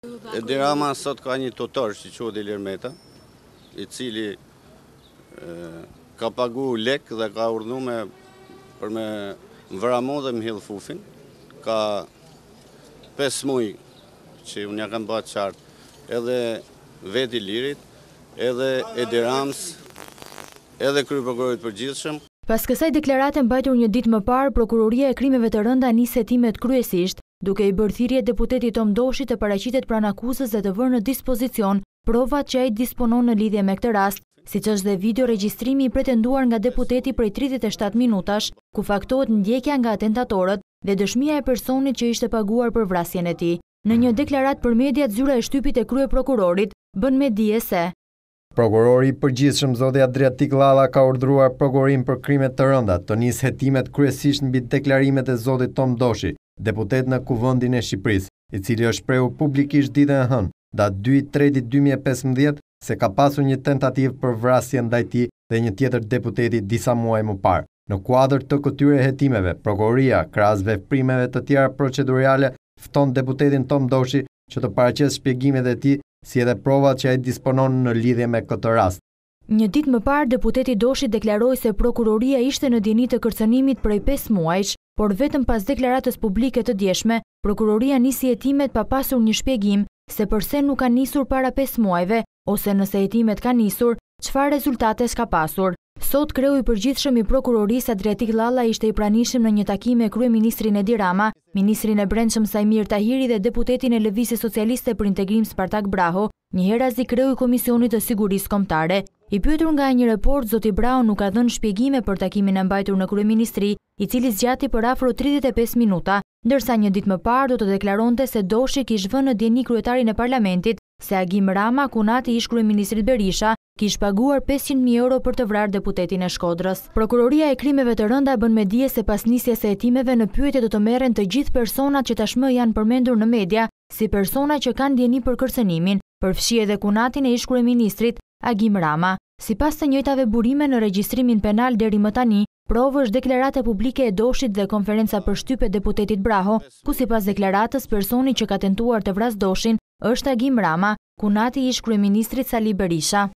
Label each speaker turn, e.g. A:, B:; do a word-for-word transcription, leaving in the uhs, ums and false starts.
A: Edi Rama sot ka një tutor që quhet Ilir Meta, i cili e, ka pagu lek dhe ka urdhnu me për me vramu dhe me hill fufin. Ka pesë muj që unë ja kam bërë qartë, edhe veti Lirit, edhe Edi Rams, edhe kryeprokurorit përgjithshëm.
B: Pas kësaj deklarate mbajtur një ditë më parë, Prokuroria e Krimeve të Rënda nis hetimet kryesisht, duke i bërë thirrje deputetit Tom Doshi të paraqitet pranë akuzës dhe të vërë në dispozicion provat që ai disponon në lidhje me këtë rast, siç është dhe video regjistrimi i pretenduar nga deputeti prej tridhjetë e shtatë minutash, ku faktohet ndjekja nga atentatorët dhe dëshmia e personit që ishte paguar për vrasjen e tij. Në një deklaratë për mediat, zyra e shtypit e kryeprokurorit bën me dije se
C: Prokurori i përgjithshëm zoti Adriatik Llalla ka urdhëruar Prokurorin për Krime të Rënda të nisë hetimet kryesisht mbi deklarimet e zotit Tom Doshi, deputet në Kuvendin e Shqipërisë, i cili është shprehur publikisht ditën e hënë, datë dy treti dy mijë e pesëmbëdhjetë, se ka pasur një tentativë për vrasje ndaj tij dhe një tjetër deputeti disa muaj më parë. Në kuadër të këtyre hetimeve, Prokuroria, krahas veprimeve të tjera procedurale, fton deputetin Tom Doshi që të paraqesë shpjegimet e tij, si edhe provat që ai disponon në lidhje me këtë rast.
B: Një ditë më parë, deputeti Doshi deklaroi se prokuroria ishte në dieni të kërcënimit prej pesë muajsh, por vetëm pas deklaratës publike të djeshme, prokuroria nisi hetimet pa pasur një shpjegim se pse nuk ka nisur para pesë muajve, ose nëse hetimet ka nisur, çfarë rezultatesh ka pasur. Sot kreu i përgjithshëm i prokurorisë Adriatik Llalla ishte i pranishëm në një takim me kryeministrin Edi Rama, ministrin e Brendshëm Sajmir Tahiri dhe deputetin e Lëvizjes Socialiste për Integrim Spartak Braho, njëherëzi kreu i Komisionit të Sigurisë Kombëtare. I pyetur nga një report, zoti Braho nuk ka dhënë shpjegime për takimin e mbajtur në kryeministri, i cili zgjati për afro tridhjetë e pesë minuta, ndërsa një ditë më parë do të deklaronte se Doshi kish vënë në dieni kryetarin e parlamentit se Agim Rama, kunati ish kryeministrit Berisha, kish paguar pesëqind mijë euro për të vrarë deputetin e Shkodrës. Prokuroria e Krimeve të Rënda bën me dije se pas nisjes së hetimeve në pyetje do të merren të gjithë personat që tashmë janë përmendur në media si persona që kanë dieni për kërcënimin, përfshi edhe kunatin e ish kryeministrit Agim Rama. Sipas të njëjtave burime në regjistrimin penal deri më tani, provë është deklarata publike e Doshit dhe konferenca për shtypje deputetit Braho, ku sipas deklaratës personi që ka tentuar të vrasë Doshin është Agim Rama, kunati i ish kryeministrit Sali Berisha.